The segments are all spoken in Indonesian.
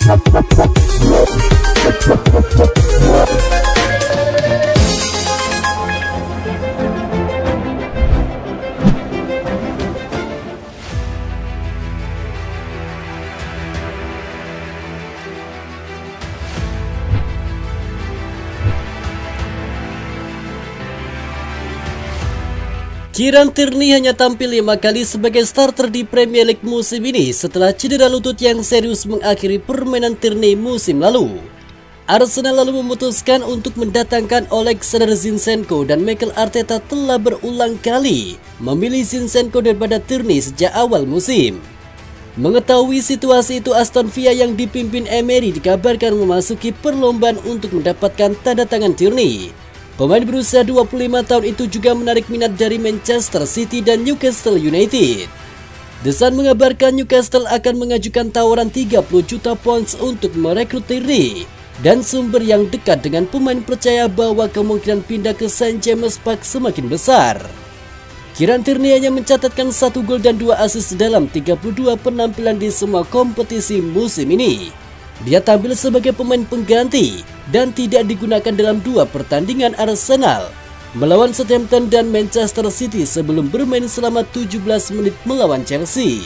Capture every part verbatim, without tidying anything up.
Kieran Tierney hanya tampil lima kali sebagai starter di Premier League musim ini setelah cedera lutut yang serius mengakhiri permainan Tierney musim lalu. Arsenal lalu memutuskan untuk mendatangkan Oleksandr Zinchenko dan Mikel Arteta telah berulang kali memilih Zinchenko daripada Tierney sejak awal musim. Mengetahui situasi itu, Aston Villa yang dipimpin Emery dikabarkan memasuki perlombaan untuk mendapatkan tanda tangan Tierney. Pemain berusia dua puluh lima tahun itu juga menarik minat dari Manchester City dan Newcastle United. The Sun mengabarkan Newcastle akan mengajukan tawaran tiga puluh juta pounds untuk merekrut Tierney, dan sumber yang dekat dengan pemain percaya bahwa kemungkinan pindah ke Saint James Park semakin besar. Kieran Tierney hanya mencatatkan satu gol dan dua assist dalam tiga puluh dua penampilan di semua kompetisi musim ini. Dia tampil sebagai pemain pengganti dan tidak digunakan dalam dua pertandingan Arsenal melawan Southampton dan Manchester City sebelum bermain selama tujuh belas menit melawan Chelsea.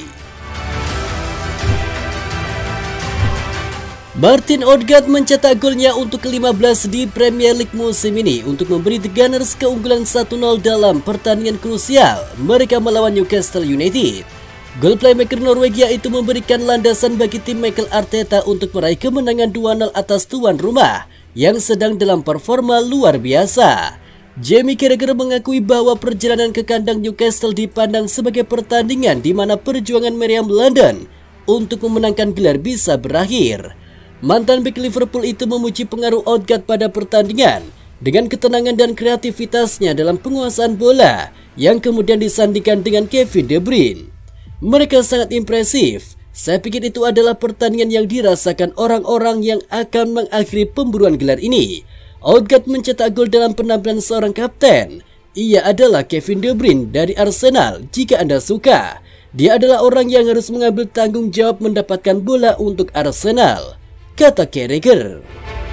Martin Odegaard mencetak golnya untuk ke lima belas di Premier League musim ini untuk memberi The Gunners keunggulan satu nol dalam pertandingan krusial mereka melawan Newcastle United. Gol playmaker Norwegia itu memberikan landasan bagi tim Mikel Arteta untuk meraih kemenangan dua nol atas tuan rumah yang sedang dalam performa luar biasa. Jamie Carragher mengakui bahwa perjalanan ke kandang Newcastle dipandang sebagai pertandingan di mana perjuangan meriam London untuk memenangkan gelar bisa berakhir. Mantan bek Liverpool itu memuji pengaruh Odegaard pada pertandingan dengan ketenangan dan kreativitasnya dalam penguasaan bola yang kemudian disandingkan dengan Kevin De Bruyne. Mereka sangat impresif. Saya pikir itu adalah pertandingan yang dirasakan orang-orang yang akan mengakhiri pemburuan gelar ini. Odegaard mencetak gol dalam penampilan seorang kapten. Ia adalah Kevin De Bruyne dari Arsenal jika Anda suka. Dia adalah orang yang harus mengambil tanggung jawab mendapatkan bola untuk Arsenal, kata Carragher.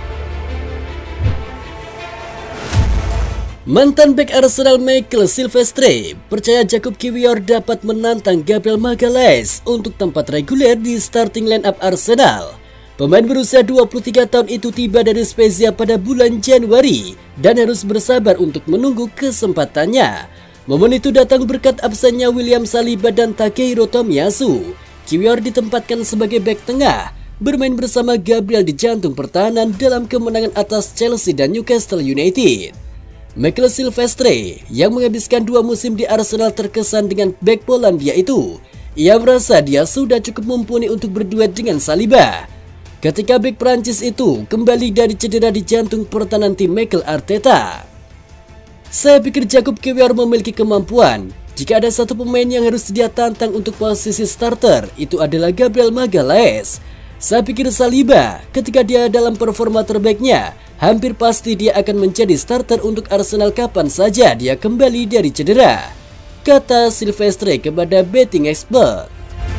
Mantan bek Arsenal Michael Silvestre percaya Jakub Kiwior dapat menantang Gabriel Magalhaes untuk tempat reguler di starting line-up Arsenal. Pemain berusia dua puluh tiga tahun itu tiba dari Spezia pada bulan Januari dan harus bersabar untuk menunggu kesempatannya. Momen itu datang berkat absennya William Saliba dan Takehiro Tomiyasu. Kiwior ditempatkan sebagai bek tengah, bermain bersama Gabriel di jantung pertahanan dalam kemenangan atas Chelsea dan Newcastle United. Michael Silvestre yang menghabiskan dua musim di Arsenal terkesan dengan bek Polandia itu. Ia merasa dia sudah cukup mumpuni untuk berduet dengan Saliba ketika bek Prancis itu kembali dari cedera di jantung pertahanan tim Mikel Arteta. Saya pikir Jakub Kiwior memiliki kemampuan. Jika ada satu pemain yang harus dia tantang untuk posisi starter, itu adalah Gabriel Magalhaes. Saya pikir Saliba ketika dia dalam performa terbaiknya, hampir pasti dia akan menjadi starter untuk Arsenal kapan saja dia kembali dari cedera, kata Silvestre kepada Betting Expert.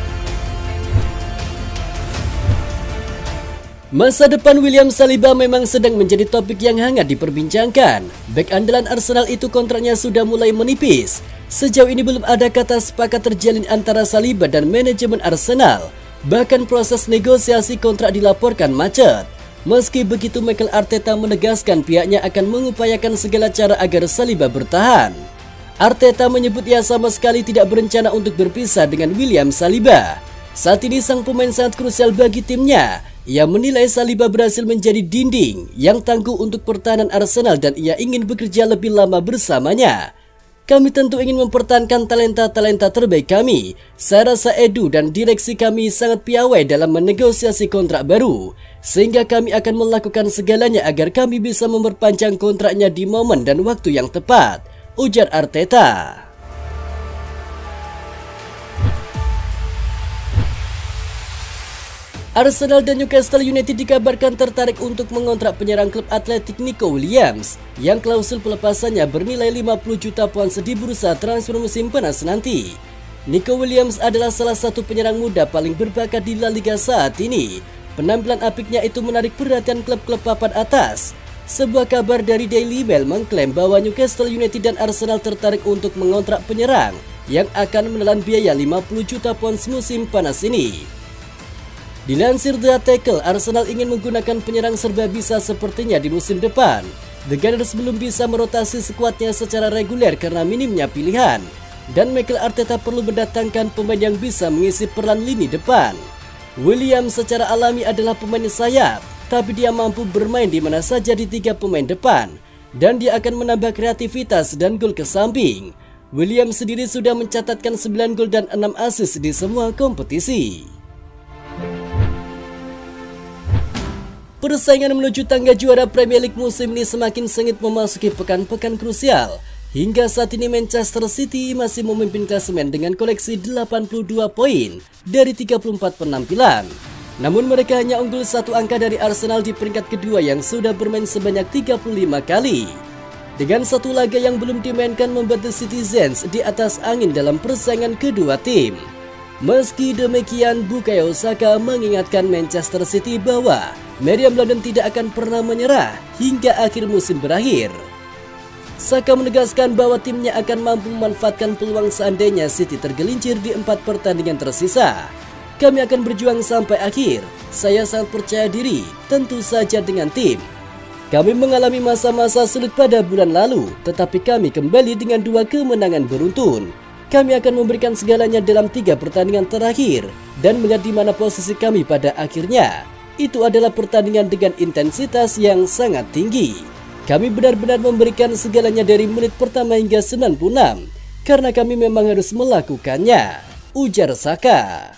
Masa depan William Saliba memang sedang menjadi topik yang hangat diperbincangkan. Bek andalan Arsenal itu kontraknya sudah mulai menipis. Sejauh ini belum ada kata sepakat terjalin antara Saliba dan manajemen Arsenal. Bahkan proses negosiasi kontrak dilaporkan macet. Meski begitu, Mikel Arteta menegaskan pihaknya akan mengupayakan segala cara agar Saliba bertahan. Arteta menyebut ia sama sekali tidak berencana untuk berpisah dengan William Saliba. Saat ini sang pemain sangat krusial bagi timnya. Ia menilai Saliba berhasil menjadi dinding yang tangguh untuk pertahanan Arsenal dan ia ingin bekerja lebih lama bersamanya. Kami tentu ingin mempertahankan talenta-talenta terbaik kami. Saya rasa Edu dan direksi kami sangat piawai dalam menegosiasi kontrak baru, sehingga kami akan melakukan segalanya agar kami bisa memperpanjang kontraknya di momen dan waktu yang tepat, ujar Arteta. Arsenal dan Newcastle United dikabarkan tertarik untuk mengontrak penyerang klub Athletic Nico Williams yang klausul pelepasannya bernilai lima puluh juta pounds di bursa transfer musim panas nanti. Nico Williams adalah salah satu penyerang muda paling berbakat di La Liga saat ini. Penampilan apiknya itu menarik perhatian klub-klub papan atas. Sebuah kabar dari Daily Mail mengklaim bahwa Newcastle United dan Arsenal tertarik untuk mengontrak penyerang yang akan menelan biaya lima puluh juta pounds musim panas ini. Dilansir The Tackle, Arsenal ingin menggunakan penyerang serba bisa sepertinya di musim depan. The Gunners belum bisa merotasi skuadnya secara reguler karena minimnya pilihan, dan Mikel Arteta perlu mendatangkan pemain yang bisa mengisi peran lini depan. William secara alami adalah pemain sayap, tapi dia mampu bermain di mana saja di tiga pemain depan, dan dia akan menambah kreativitas dan gol ke samping. William sendiri sudah mencatatkan sembilan gol dan enam assist di semua kompetisi. Persaingan menuju tangga juara Premier League musim ini semakin sengit memasuki pekan-pekan krusial. Hingga saat ini Manchester City masih memimpin klasemen dengan koleksi delapan puluh dua poin dari tiga puluh empat penampilan. Namun mereka hanya unggul satu angka dari Arsenal di peringkat kedua yang sudah bermain sebanyak tiga puluh lima kali. Dengan satu laga yang belum dimainkan membuat The Citizens di atas angin dalam persaingan kedua tim. Meski demikian, Bukayo Saka mengingatkan Manchester City bahwa Meriam London tidak akan pernah menyerah hingga akhir musim berakhir. Saka menegaskan bahwa timnya akan mampu memanfaatkan peluang seandainya City tergelincir di empat pertandingan tersisa. Kami akan berjuang sampai akhir. Saya sangat percaya diri, tentu saja dengan tim. Kami mengalami masa-masa sulit pada bulan lalu, tetapi kami kembali dengan dua kemenangan beruntun. Kami akan memberikan segalanya dalam tiga pertandingan terakhir dan melihat di mana posisi kami pada akhirnya. Itu adalah pertandingan dengan intensitas yang sangat tinggi. Kami benar-benar memberikan segalanya dari menit pertama hingga sembilan puluh enam karena kami memang harus melakukannya, ujar Saka.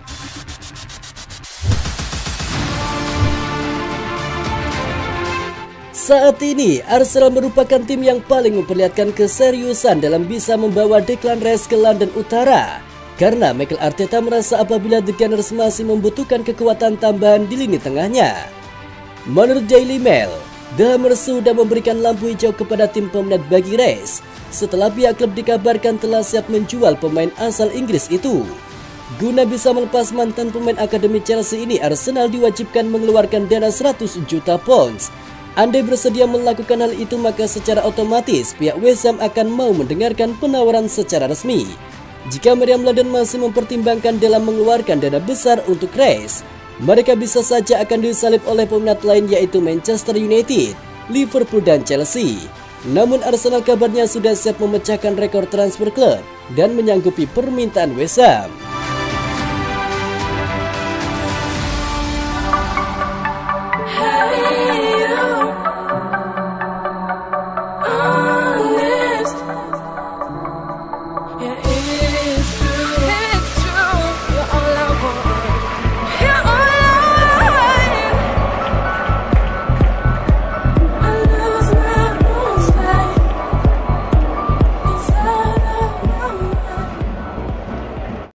Saat ini, Arsenal merupakan tim yang paling memperlihatkan keseriusan dalam bisa membawa Declan Rice ke London Utara. Karena Mikel Arteta merasa apabila The Gunners masih membutuhkan kekuatan tambahan di lini tengahnya. Menurut Daily Mail, The Hammers sudah memberikan lampu hijau kepada tim peminat bagi Rice setelah pihak klub dikabarkan telah siap menjual pemain asal Inggris itu. Guna bisa melepas mantan pemain akademi Chelsea ini, Arsenal diwajibkan mengeluarkan dana seratus juta pounds. Andai bersedia melakukan hal itu, maka secara otomatis pihak West Ham akan mau mendengarkan penawaran secara resmi. Jika Meriam London masih mempertimbangkan dalam mengeluarkan dana besar untuk Rice, mereka bisa saja akan disalib oleh peminat lain yaitu Manchester United, Liverpool dan Chelsea. Namun Arsenal kabarnya sudah siap memecahkan rekor transfer klub dan menyanggupi permintaan West Ham.